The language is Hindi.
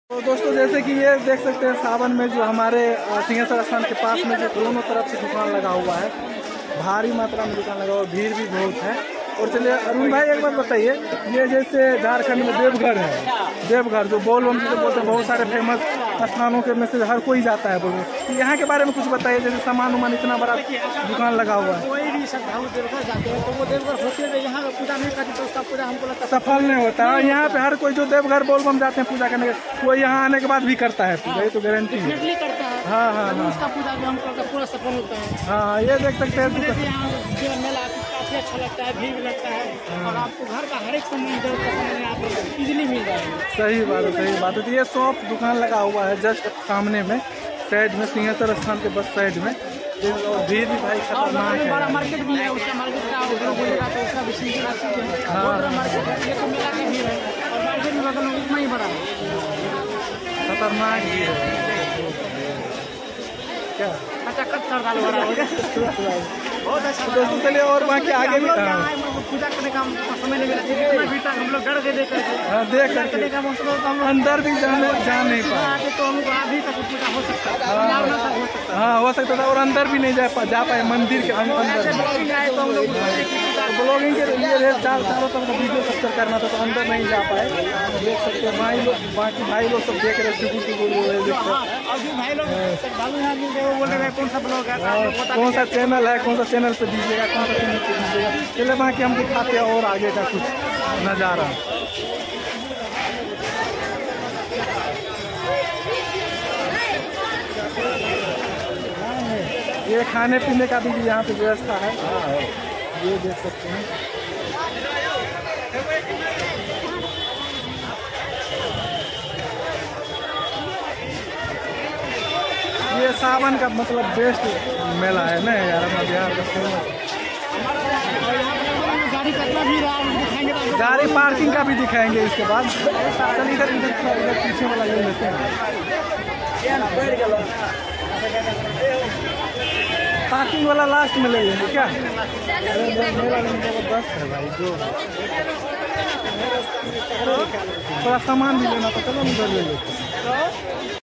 तो दोस्तों जैसे कि ये देख सकते हैं सावन में जो हमारे सिंहेश्वर स्थान के पास में जो दोनों तरफ से दुकान लगा हुआ है, भारी मात्रा में दुकान लगा हुआ है, भीड़ भी बहुत है। और चलिए अरुण भाई एक बात बताइए, ये जैसे झारखंड में देवघर है, देवघर जो बोलबम से बोलते हैं, बहुत सारे फेमस स्थानों के में से हर कोई जाता है बोलबम, तो यहाँ के बारे में कुछ बताइए। जैसे सामान उमान इतना बड़ा दुकान लगा हुआ है, कोई भी श्रद्धालु देवघर जाते हैं तो वो देवघर होते हुए यहाँ पूजा नहीं करते तो उसका पूजा हमको लगता है सफल नहीं होता है। यहाँ पे हर कोई जो देवघर बोलबम जाते हैं पूजा करने के, वो यहाँ आने के बाद भी करता है पूजा, ये तो गारंटी है। करता है। हाँ हाँ हाँ, उसका पूजा भी हमको लगता है पूरा सफल होता है। हाँ ये देख सकते हैं। यहाँ मेला काफी अच्छा लगता है, भीड़ लगता है और आपको घर का हर एक सामान जरूरत का सामान आप इजीली मिल जाएगा। सही बात है, सही बात है। तो ये शॉप दुकान लगा हुआ है जस्ट सामने में, साइड में सिंहेश्वर स्थान के बस साइड में। और भीड़ भी भाई खतरनाक है। बड़ा मार्केट भी है, उसका मार्केट का बोलेगा तो उसका भी बहुत बड़ा मार्केट है। ये तो मेला की भीड़ है और मार्केट में बगल में उतना ही बड़ा है, खतरनाक भीड़ है क्या। बहुत अच्छा दोस्तों चलिए और वहाँ के आगे भी पूजा करने का समय नहीं मिला, इतना भीड़ तक हम लोग डर के देख करके हम अंदर भी जा नहीं पाए, तो हमको अभी तक पूजा हो सकता है। हाँ हो सकता था, और अंदर भी नहीं जा पाए मंदिर के अंदर। ब्लॉगिंग के लिए चारों तरफ वीडियो कैप्चर करना था तो अंदर नहीं जा पाए। देख सकते हैं भाई लोग, बाकी भाई लोग सब देख रहे हैं। कौन सा ब्लॉग है, कौन सा चैनल है, कौन सा चैनल पे दीजिएगा, कौन सा चैनल पे दीजिएगा। चलिए बाकी हम दिखाते हैं और आगे का कुछ नज़ारा। ये खाने पीने का भी यहाँ पे व्यवस्था है, ये देख सकते हैं। ये सावन का मतलब बेस्ट मेला है ना यार, अपना बिहार का। गाड़ी पार्किंग का भी दिखाएंगे इसके बाद। चल इधर पीछे वाला ले लेते हैं, पार्किंग वाला लास्ट में ले लेंगे क्या। मेरा जबरदस्त है भाई, जो थोड़ा सामान भी लेना था, चलो उधर ले लेते हैं।